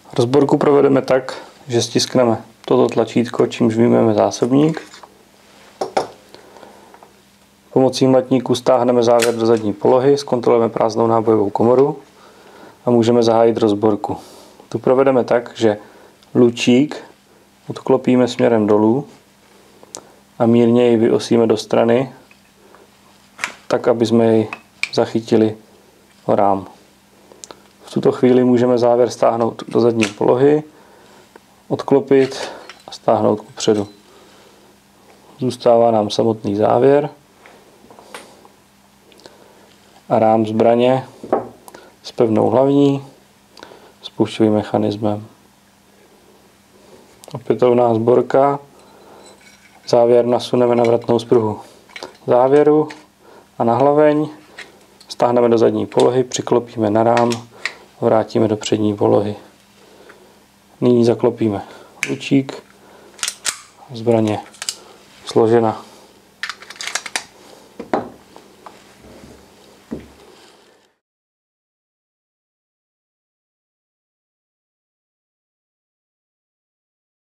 Rozborku provedeme tak, že stiskneme toto tlačítko, čímž vyjmeme zásobník. Pomocí mlatníku stáhneme závěr do zadní polohy, zkontrolujeme prázdnou nábojovou komoru a můžeme zahájit rozborku. Tu provedeme tak, že lučík odklopíme směrem dolů a mírně ji vyosíme do strany, tak, aby jsme ji zachytili o rám. V tuto chvíli můžeme závěr stáhnout do zadní polohy, odklopit a stáhnout kupředu. Zůstává nám samotný závěr a rám zbraně s pevnou hlavní s poušťovým mechanismem. Opětovná sborka. Závěr nasuneme na vratnou spruhu závěru a na hlaveň. Stáhneme do zadní polohy, přiklopíme na rám a vrátíme do přední polohy. Nyní zaklopíme lučík. Zbraně složena.